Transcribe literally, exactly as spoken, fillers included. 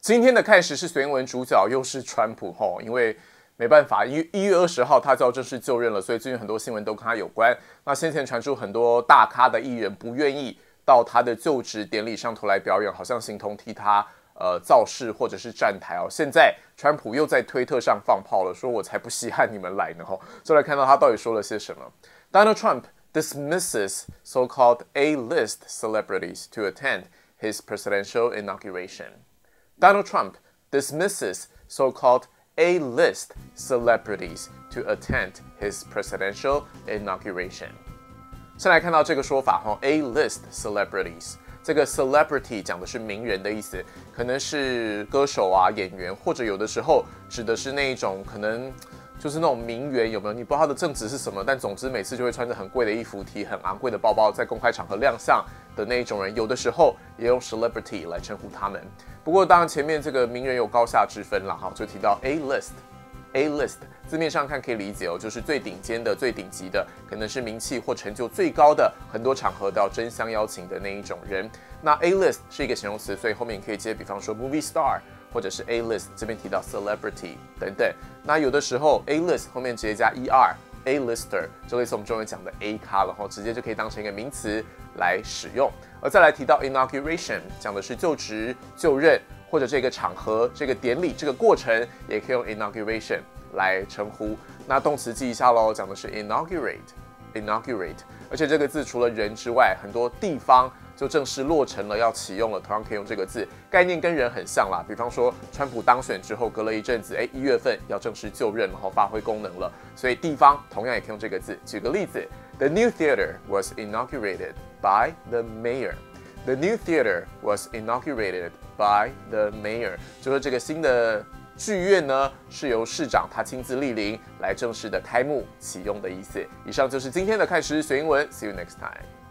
今天的看时事随英文主角又是川普吼，因为没办法，一一月二十号他就要正式就任了，所以最近很多新闻都跟他有关。那先前传出很多大咖的艺人不愿意到他的就职典礼上头来表演，好像形同替他呃造势或者是站台哦。现在川普又在推特上放炮了，说我才不稀罕你们来呢吼。就来看到他到底说了些什么。Donald Trump dismisses so-called A-list celebrities to attend his presidential inauguration.Donald Trump dismisses so-called A-list celebrities to attend his presidential inauguration. 先来看到这个说法哈 ，A-list celebrities， 这个 celebrity 讲的是名人的意思，可能是歌手啊、演员，或者有的时候指的是那一种可能就是那种名媛，有没有？你不知道他的正职是什么，但总之每次就会穿着很贵的衣服，提很昂贵的包包，在公开场合亮相的那一种人，有的时候也用 celebrity 来称呼他们。不过当然前面这个名人有高下之分啦，哈，就提到 A-list。A-list 字面上看可以理解哦，就是最顶尖的、最顶级的，可能是名气或成就最高的，很多场合都要争相邀请的那一种人。那 A-list 是一个形容词，所以后面可以接，比方说 movie star， 或者是 A-list， 这边提到 celebrity 等等。那有的时候 A-list 后面直接加 er。A-lister 就类似我们中文讲的 A 咖了，然后直接就可以当成一个名词来使用。而再来提到 inauguration， 讲的是就职、就任或者这个场合、这个典礼、这个过程，也可以用 inauguration 来称呼。那动词记一下喽，讲的是 inaugurate，inaugurate。而且这个字除了人之外，很多地方就正式落成了，要启用了，同样可以用这个字，概念跟人很像啦。比方说，川普当选之后，隔了一阵子，哎，一月份要正式就任，然后发挥功能了，所以地方同样也可以用这个字。举个例子 ，The new theater was inaugurated by the mayor. The new theater was inaugurated by the mayor. 就说这个新的剧院呢，是由市长他亲自莅临来正式的开幕启用的意思。以上就是今天的看时事学英文 ，See you next time.